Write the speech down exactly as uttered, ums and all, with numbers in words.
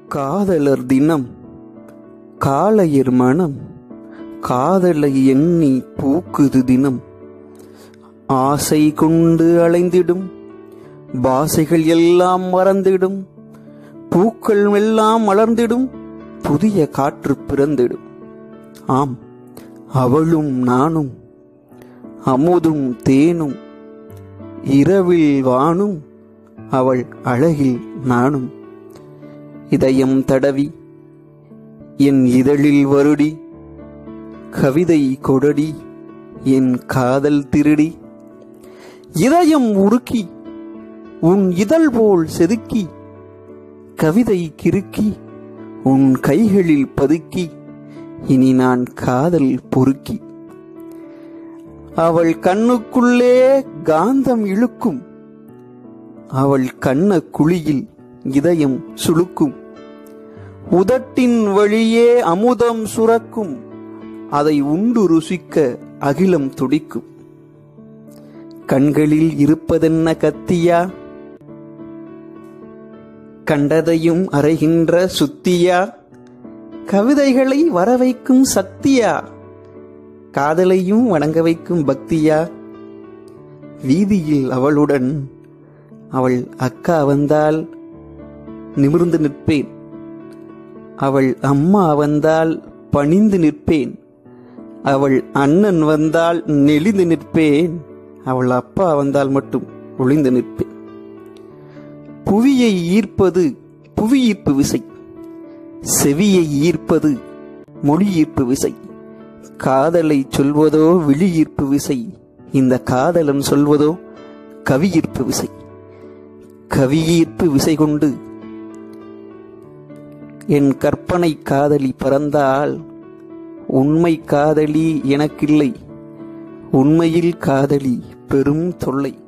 காதலர் தினம் காளையர் மனம் காதலை எண்ணி பூக்குது தினம். ஆசை கொண்டு அலைந்திடும் பாசைகள் எல்லாம் மறந்திடும். பூக்கள் எல்லாம் மலர்ந்திடும், புதிய காற்று பிறந்திடும். ஆம், அவளும் நானும் அமுதும் தேனும், இரவில் வானும் அவள் அழகில் நானும். இதயம் தடவி என் இதழில் வருடி, கவிதை கொடடி என் காதல் திருடி. இதயம் உருக்கி உன் இதழ் போல் செதுக்கி, கவிதை கிறுக்கி உன் கைகளில் பதுக்கி, இனி நான் காதல் பொறுக்கி. அவள் கண்ணுக்குள்ளே காந்தம் இழுக்கும், அவள் கண்ண குழியில் இதயம் சுளுக்கும். உதட்டின் வழியே அமுதம் சுரக்கும், அதை உண்டு ருசிக்க அகிலம் துடிக்கும். கண்களில் இருப்பதென்ன கத்தியா, கண்டதையும் அறைகின்ற சுத்தியா, கவிதைகளை வரவைக்கும் சக்தியா, காதலையும் வணங்க வைக்கும் பக்தியா. வீதியில் அவளுடன் அவள் அக்கா வந்தால் நிமிர்ந்து நிற்பேன், அவள் அம்மா வந்தால் பணிந்து நிற்பேன், அவள் அண்ணன் வந்தால் நெளிந்து நிற்பேன், அவள் அப்பா வந்தால் மட்டும் ஒளிந்து நிற்பேன். புவியை ஈர்ப்பது புவி ஈர்ப்பு விசை, செவியை ஈர்ப்பது மொழி ஈர்ப்பு விசை. காதலை சொல்வதோ விழி ஈர்ப்பு விசை, இந்த காதலன் சொல்வதோ கவி ஈர்ப்பு விசை. கவி ஈர்ப்பு விசை கொண்டு என் கற்பனை காதலி பறந்தால், உண்மை காதலி எனக்கில்லை, உண்மையில் காதலி பெரும் தொல்லை.